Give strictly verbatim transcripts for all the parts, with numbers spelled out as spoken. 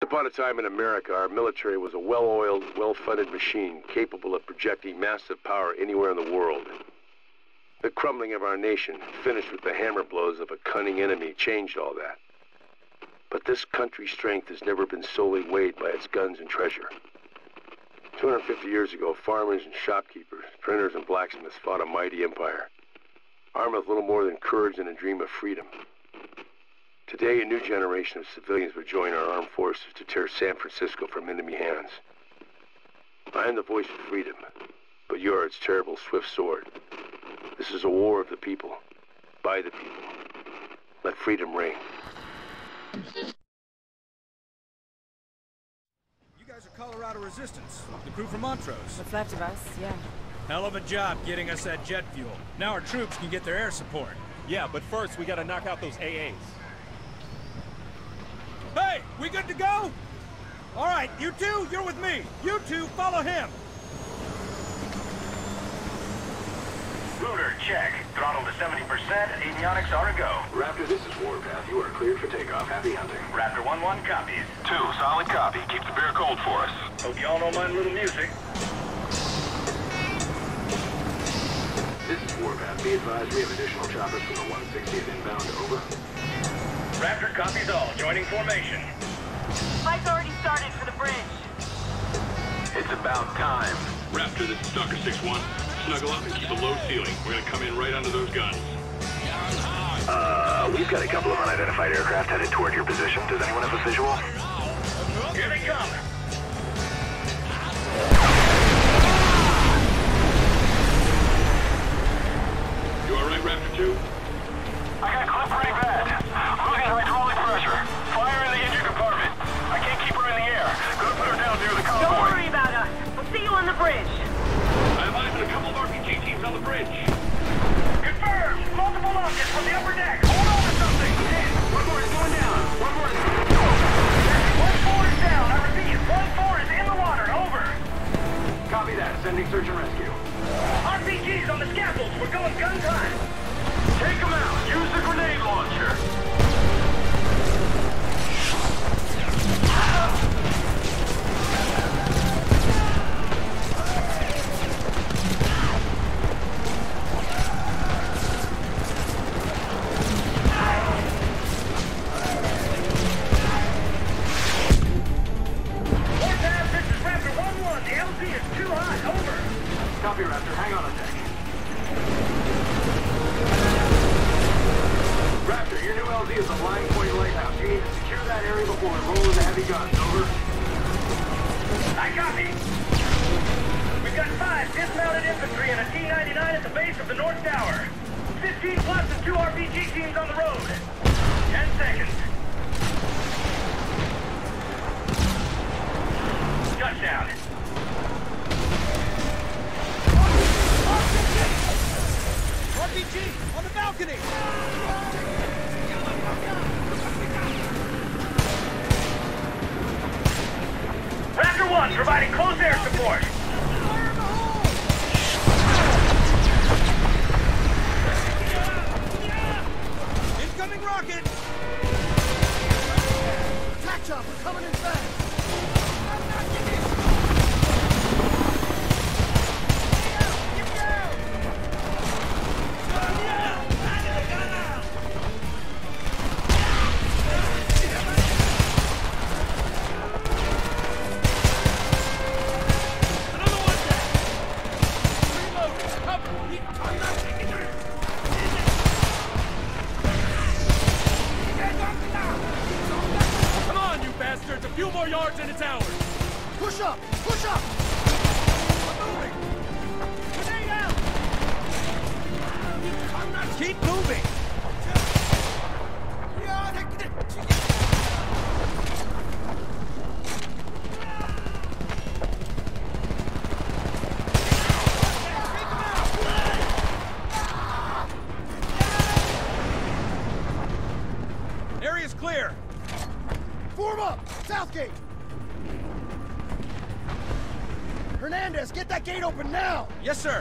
upon a time in America, our military was a well-oiled, well-funded machine capable of projecting massive power anywhere in the world. The crumbling of our nation, finished with the hammer blows of a cunning enemy, changed all that. But this country's strength has never been solely weighed by its guns and treasure. two hundred fifty years ago, farmers and shopkeepers, printers and blacksmiths fought a mighty empire, armed with little more than courage and a dream of freedom. Today, a new generation of civilians would join our armed forces to tear San Francisco from enemy hands. I am the voice of freedom, but you are its terrible, swift sword. This is a war of the people, by the people. Let freedom reign. You guys are Colorado Resistance, the crew from Montrose. What's left of us, yeah. Hell of a job getting us that jet fuel. Now our troops can get their air support. Yeah, but first we gotta knock out those A As. Hey, we good to go? All right, you two, you're with me. You two, follow him. Lunar, check. Throttle to seventy percent, avionics are a go. Raptor, this is Warpath. You are cleared for takeoff. Happy hunting. Raptor one one copies. Two, solid copy. Keep the beer cold for us. Hope y'all don't mind a little music. This is Warpath. Be advised we have additional choppers from the one sixtieth inbound. Over. Raptor copies all. Joining formation. Fight's already started for the bridge. It's about time. Raptor, this is Stalker six one. Snuggle up and keep a low ceiling. We're gonna come in right under those guns. Uh, we've got a couple of unidentified aircraft headed toward your position. Does anyone have a visual? Here they come. You alright, Raptor two? I got clipped pretty bad. Losing hydraulic pressure. Fire in the engine compartment. I can't keep her in the air. Gonna put her down near the convoy. Don't worry about us. We'll see you on the bridge. I advise a couple of R P G teams on the bridge. Confirmed. Multiple launches from the upper deck. Hold on to something. One more is going down. One more is... One four is down. I repeat, one four is in the water. Over. Copy that. Sending search and rescue. R P Gs on the scaffolds. We're going gun time. Take them out. Use the grenade launcher. Warpath, this is Raptor one one. The L Z is too hot. Over. Copy, Raptor. Hang on a sec. Raptor, your new L Z is a Line Point lighthouse. You need to secure that area before we roll in the heavy guns. Over. I copy. We've got five dismounted infantry and a T ninety-nine at the base of the North Tower. fifteen plus and two R P G teams on the road. Ten seconds. Touchdown. R P G, on the balcony! Raptor one providing close air support. Incoming rocket! Attack chopper coming in fast! A few more yards and it's ours! Push up! Push up! I'm moving! Grenade out! Keep moving! Area's clear! Form up! Southgate! Hernandez, get that gate open now! Yes, sir!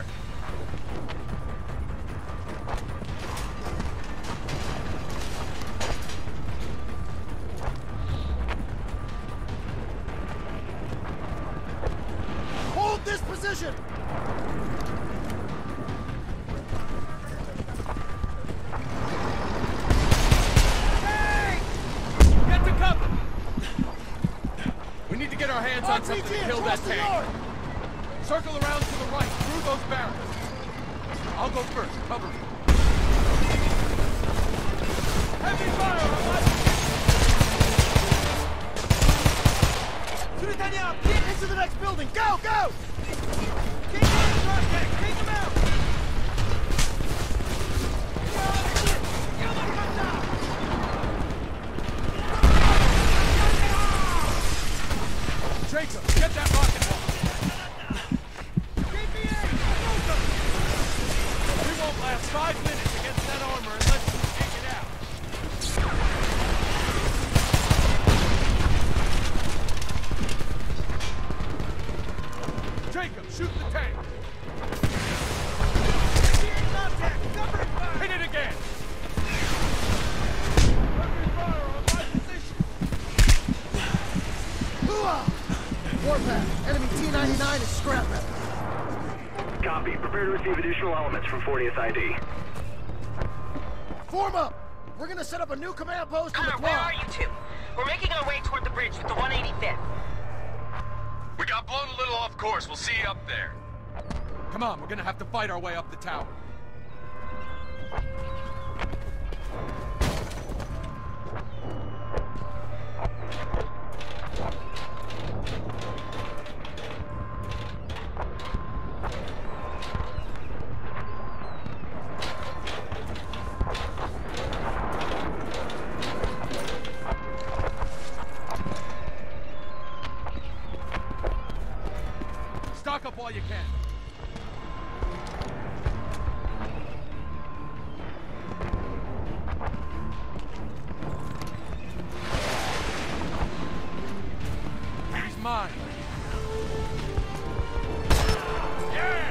position! Hey! Get to cover! We need to get our hands on something to kill that tank. Circle around to the right, through those barrels. I'll go first. Cover me. Heavy fire on my... Suritania, get into the next building! Go, go! Take him out, Project! Take him out! Jacob, get that rocket launcher. We won't last five minutes against that armor unless we take it out. Jacob, shoot the tank. Hit it again. Heavy fire on my position! Warpath, enemy T ninety-nine is scrap metal. Copy. Prepare to receive additional elements from fortieth I D. Form up! We're gonna set up a new command post in the Connor, where quad. are you two? We're making our way toward the bridge with the one eighty-fifth. We got blown a little off course. We'll see you up there. Come on, we're gonna have to fight our way up the tower. Stock up while you can. He's mine. Yeah!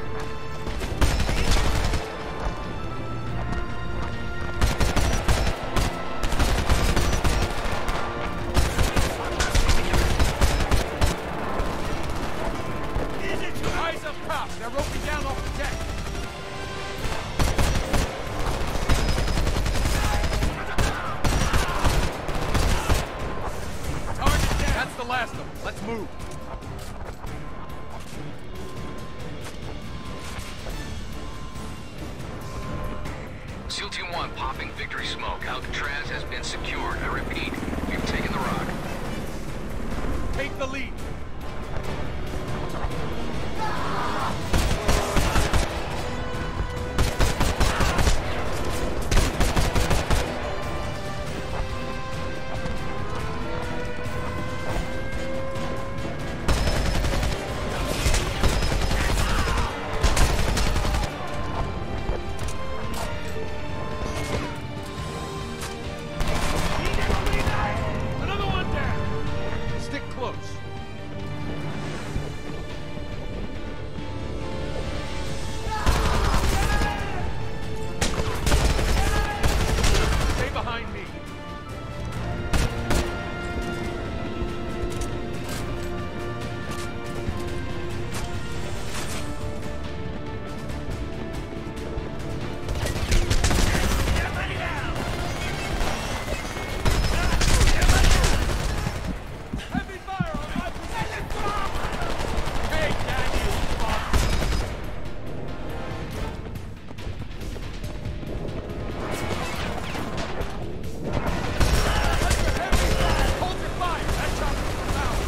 Eyes up top. They're roping down off the deck. Target down. That's the last of them. Let's move. SEAL Team one popping victory smoke. Alcatraz has been secured. I repeat, we've taken the rock. Take the lead. Another one down. Stick close. Stay behind me. Heavy fire on my position! Hey, Daniel! Hold your fire! That chopper's from out!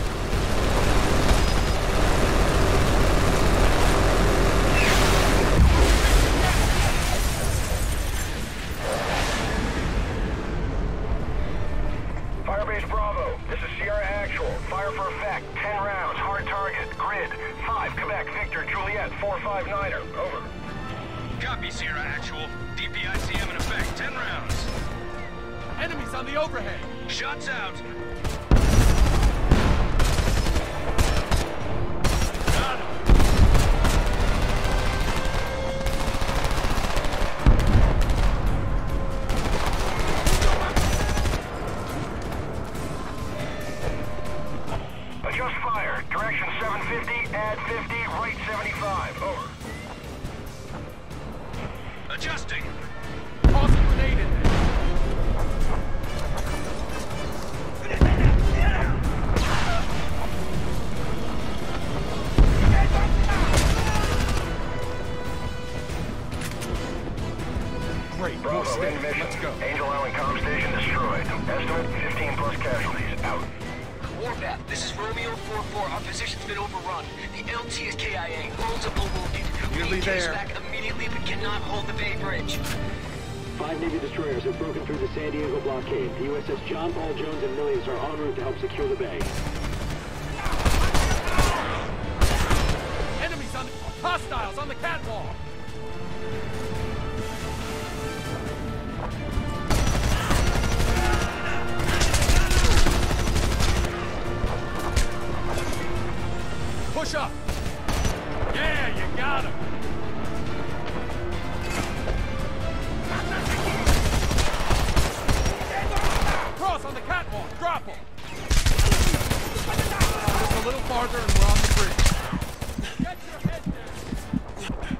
Firebase Bravo, this is Sierra Actual. Fire for effect, ten rounds, hard target, grid, five, Quebec, Victor, Juliet, four five niner, over. Copy, Sierra Actual. D P I C M in effect. Ten rounds. Enemies on the overhead! Shots out. Got him! Adjust fire. clear. Direction seven fifty, add fifty, right seventy-five. Over. Adjusting. Toss a grenade in there. Great. Bravo, in mission. Let's go. Angel Island comm station destroyed. Estimate fifteen plus casualties. Out. Warpath, this is Romeo four four. Our position's been overrun. The L T is K I A. Multiple wounded. We Nearly need chase there. back immediately, but cannot hold the Bay Bridge. Five Navy destroyers have broken through the San Diego blockade. The U S S John Paul Jones and Millions are en route to help secure the bay. Enemies on the... Hostiles on the catwalk! Push up! Yeah, you got him! Cross on the catwalk! Drop him! Just a little farther and we're on the bridge. Get your head down!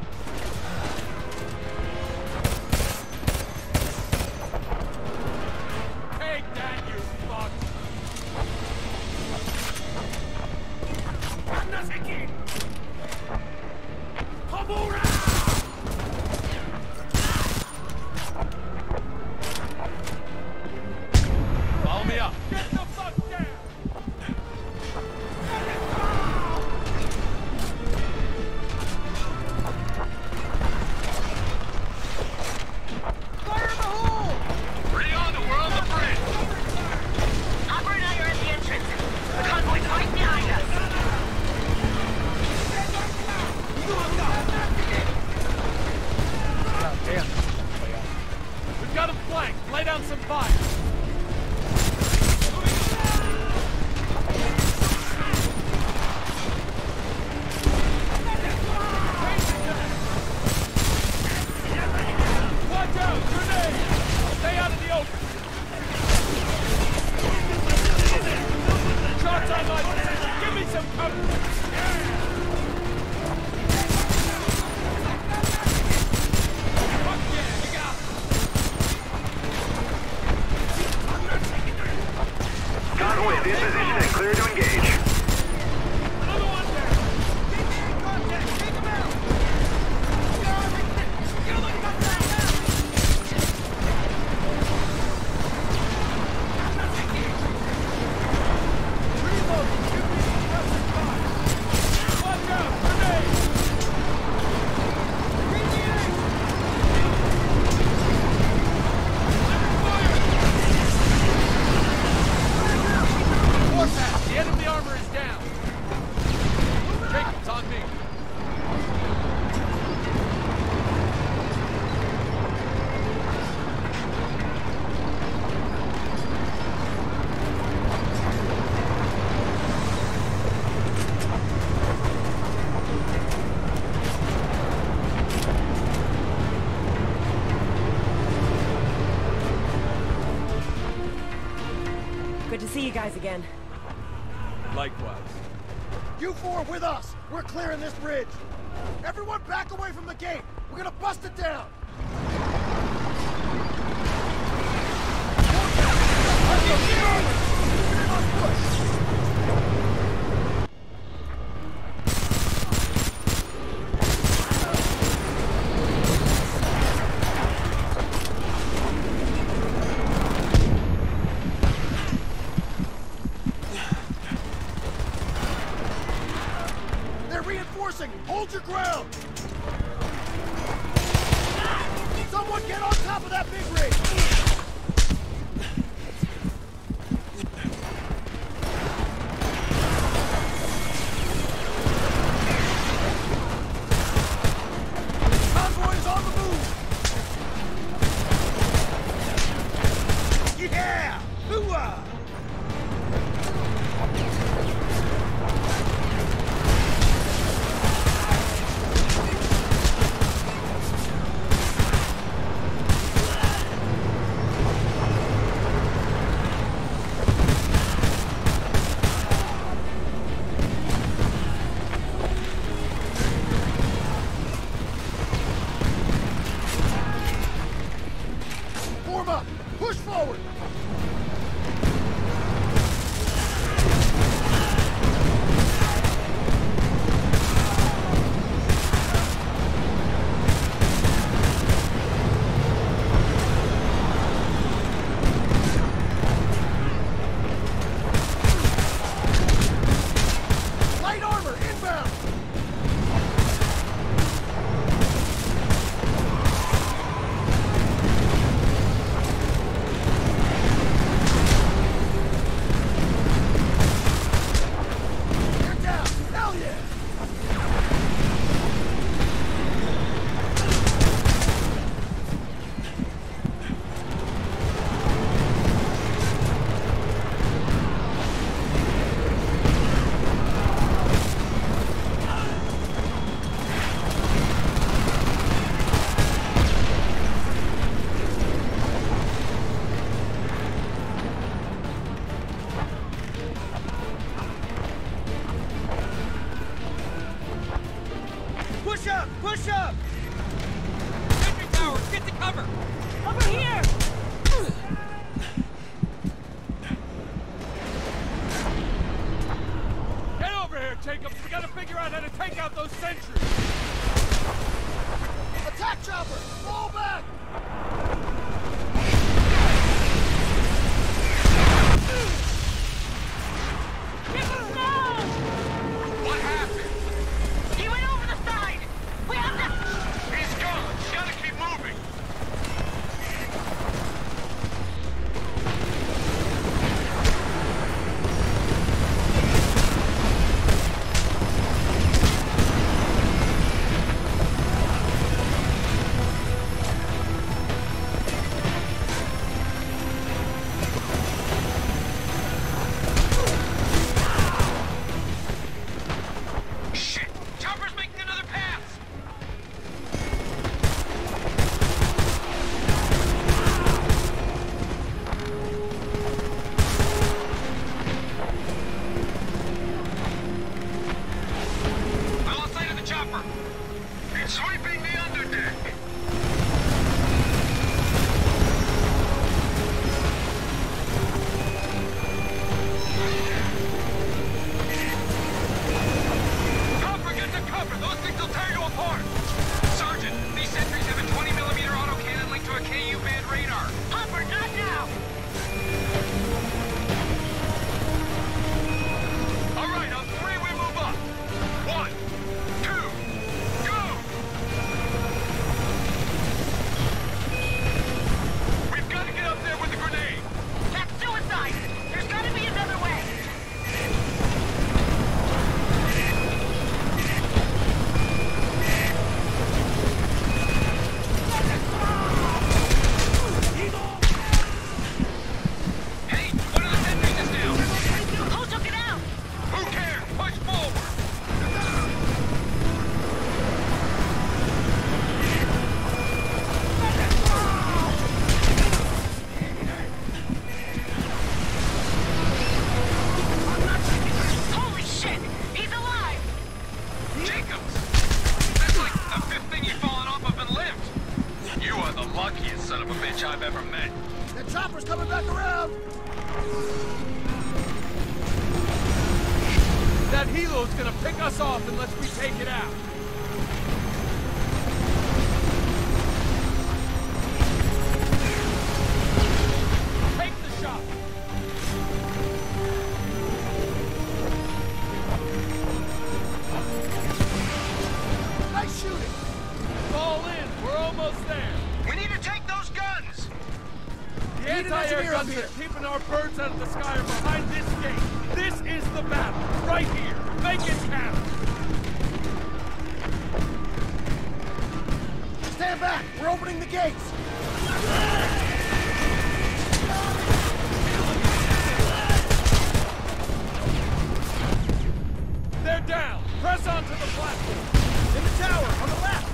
Take that, you fuck! Follow me up. Get the fuck down! Fire in the hole! Ready on the we're on the bridge! Operator, you're at the entrance. The convoy's right behind us. God damn. We've got him flanked. Lay down some fire. Watch out! Grenade! Stay out of the open! Shots on my position! Give me some cover! Fuck yeah, you got it! Convoy is in position and clear to engage. Another one there! Contact! Take him out! Watch out! Grenade! Warpath, the enemy armor is down. Jacob's on me. Good to see you guys again. Likewise. You four with us! We're clearing this bridge! Everyone back away from the gate! We're gonna bust it down! They're reinforcing! Hold your ground! Someone get on top of that big rig! Convoy's on the move! Yeah! Hooah! Jacobs. We gotta figure out how to take out those sentries. Attack chopper! Fall back! What happened? He went over the side! We have to... He's gone! Gotta keep moving! I've ever met. The chopper's coming back around! That helo's gonna pick us off unless we take it out. Take the shot! Nice shooting! Fall in, we're almost there. We need to take those guns! The anti-air guns are keeping our birds out of the sky are behind this gate. This is the battle, right here. Make it count. Stand back! We're opening the gates! They're down. Press onto the platform. In the tower, on the left!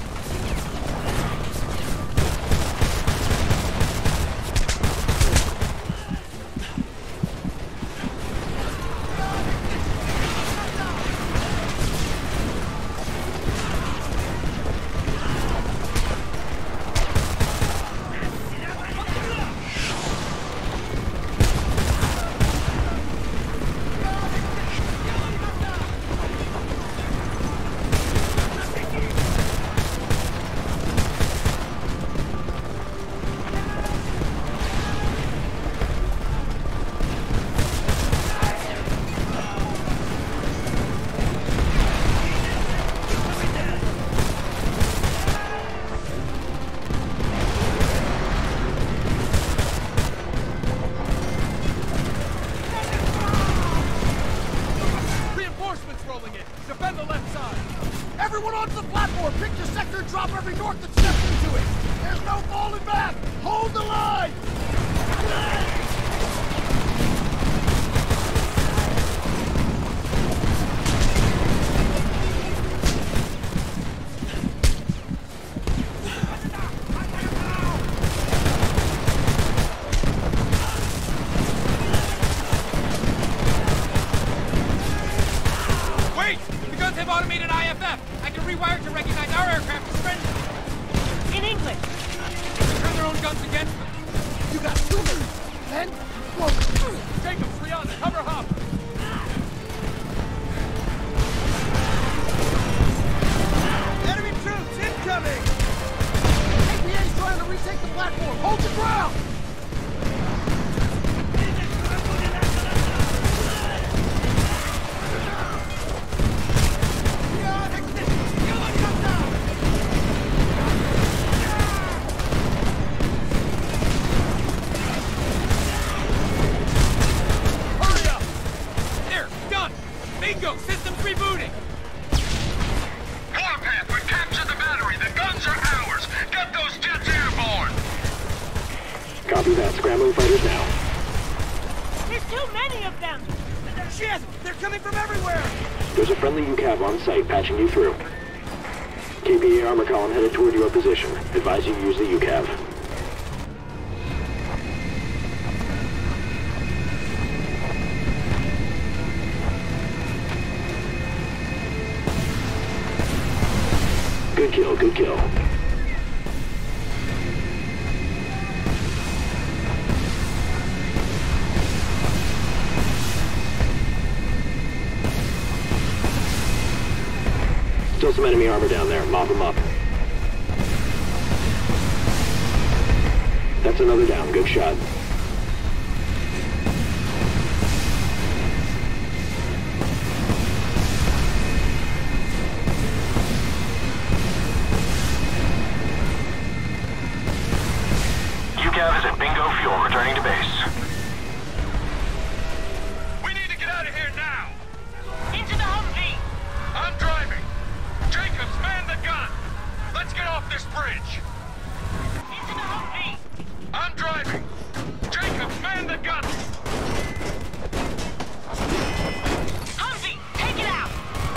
Everyone onto the platform! Pick your sector and drop every north that steps into it! There's no falling back! Hold the line! Wait! The guns have automated I F F! I can rewire to recognize our aircraft as friendly! In English! They turn their own guns against them! You got two minutes! Then, go! Jacobs, Rihanna, cover Hop! Bingo! System's rebooting! Warpath, we've captured the battery. The guns are ours. Get those jets airborne. Copy that. Scrambling fighters now. There's too many of them! Shit! They're coming from everywhere! There's a friendly U CAV on site patching you through. K P A armor column headed toward your position. Advise you use the U CAV. Good kill, good kill. Still some enemy armor down there. Mop them up. That's another down. Good shot. U CAV is at Bingo Fuel, returning to base. We need to get out of here now! Into the Humvee! I'm driving! Jacobs, man the gun! Let's get off this bridge! Into the Humvee! I'm driving! Jacobs, man the gun! Humvee, take it out!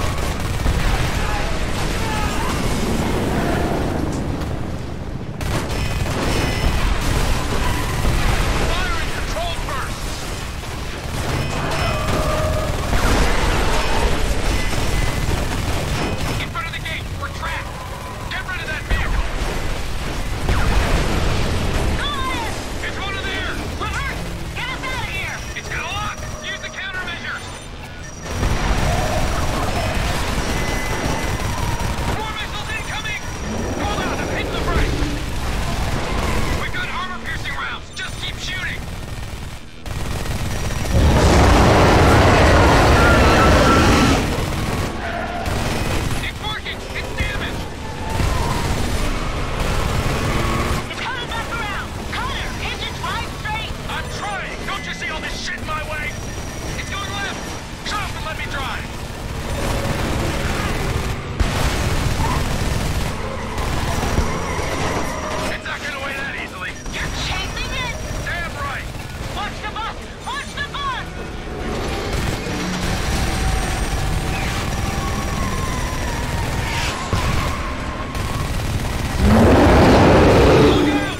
Fire in control first! In front of the gate, we're trapped! Get rid of that vehicle! It's one of theirs! Reverse! Get us out of here! It's gonna lock! Use the countermeasures! More missiles incoming! Hold on, I'm hitting the brakes! We've got armor-piercing rounds! Just keep shooting! It's working! It's damaged! It's coming back around! Connor, engines right straight! I'm trying! Don't you see all this shit in my way? It's going left! Shut up and let me drive! It's not getting away that easily! You're chasing it! Damn right! Watch the bus! Watch the bus! Look out!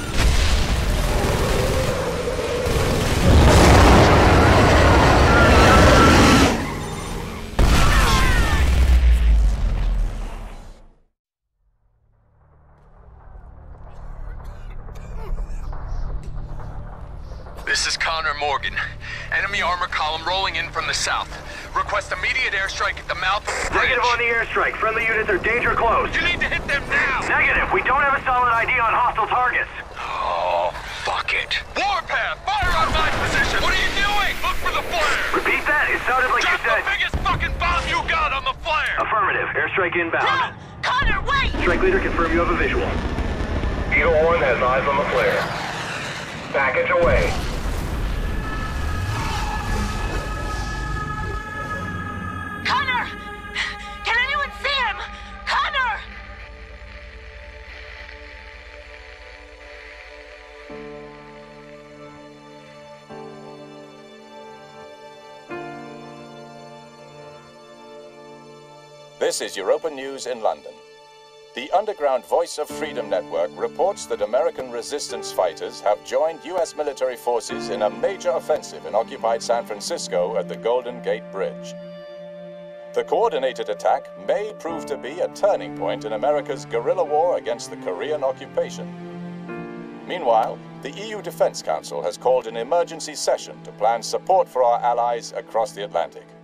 This is Connor Morgan. Enemy armor column rolling in from the south. Request immediate airstrike at the mouth of the bridge. Negative on the airstrike. Friendly units are danger close. You need to hit them now! Negative. We don't have a solid I D on hostile targets. Oh, fuck it. Warpath, fire on my position! What are you doing? Look for the flare! Repeat that. It sounded like Drop you said. the biggest fucking bomb you got on the flare! Affirmative. Airstrike No! inbound. Connor, wait! Strike leader, confirm you have a visual. Eagle one has eyes on the flare. Package away. Connor! Can anyone see him? Connor! This is Europa News in London. The underground Voice of Freedom Network reports that American resistance fighters have joined U S military forces in a major offensive in occupied San Francisco at the Golden Gate Bridge. The coordinated attack may prove to be a turning point in America's guerrilla war against the Korean occupation. Meanwhile, the E U Defense Council has called an emergency session to plan support for our allies across the Atlantic.